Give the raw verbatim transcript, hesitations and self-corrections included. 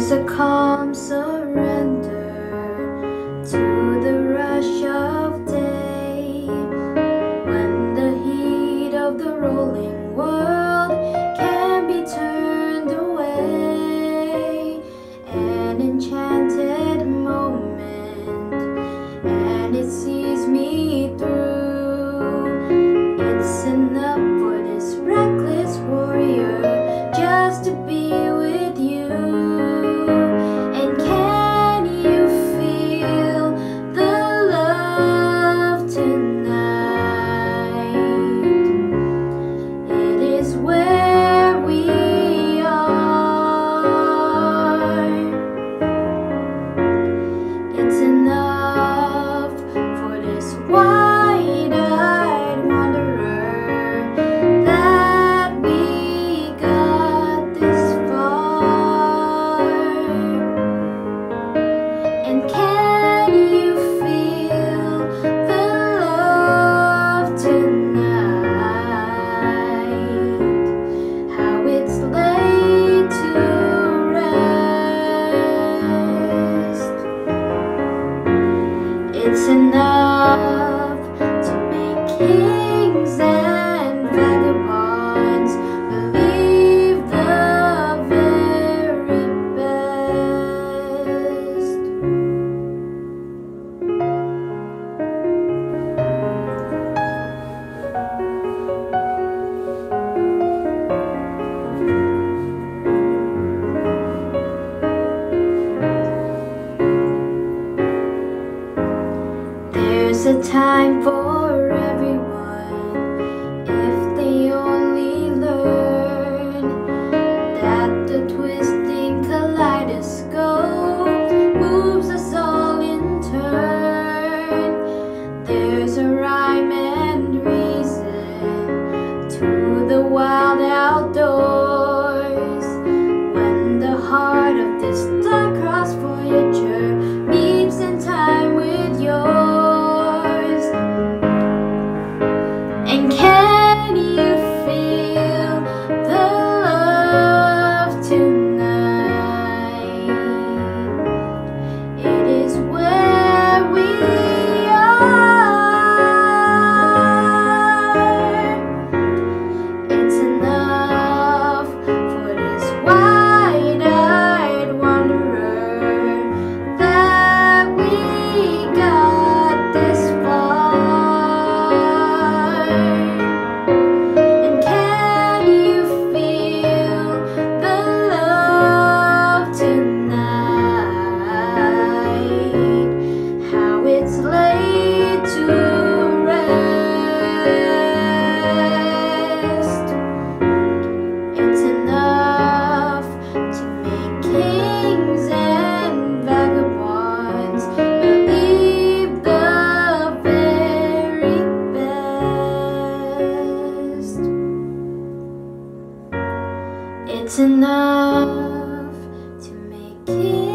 There's a calm surrender to the rush of day, when the heat of the rolling world can be turned away. An enchanted moment, and it sees me through. It's enough for this reckless warrior just to be with you. And can you feel the love tonight? It is where we are. It's enough for this wide-eyed wanderer that we got this far. And can you feel the love tonight? How it's laid to rest. It's enough to make kings and vagabonds believe the very best. There's a time for everyone if they only learn that the twisting kaleidoscope moves us all in turn. There's a rhyme and reason to the wild outdoors, when the heart of this star-crossed voyager meets in time with yours. And can you feel the love tonight? It is where we are. It's enough for this wide-eyed wanderer that we got this far. And can you feel the love tonight? How it's laid to rest. It's enough to make kings and vagabonds believe the very best. It's enough to make kings